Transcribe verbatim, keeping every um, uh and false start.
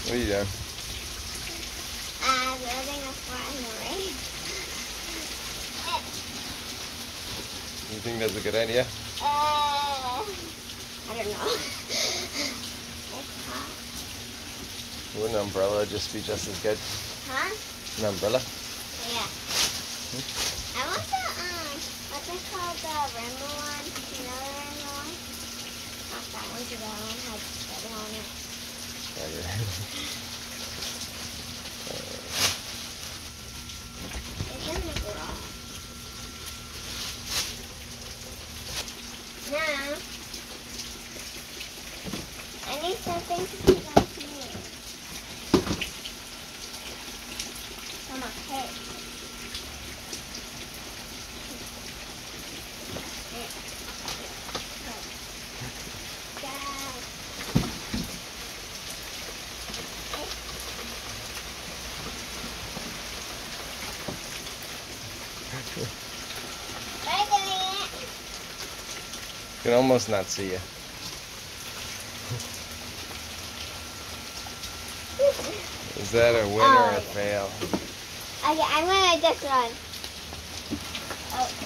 What are you doing? I'm building a fort in the rain. You think that's a good idea? Uh, I don't know. It's hot. Wouldn't an umbrella just be just as good? Huh? An umbrella? Yeah. Hmm? I want the, um, what's it called, the rainbow one? You know the rainbow one? Not that one, because that one has stuff on it. Oh, yeah. It's in the garage. Now, I need something to put on here. Come on, hey. We're doing it. You can almost not see you. Is that a win Oh, or a yeah. fail? Okay, I'm gonna just run. Oh.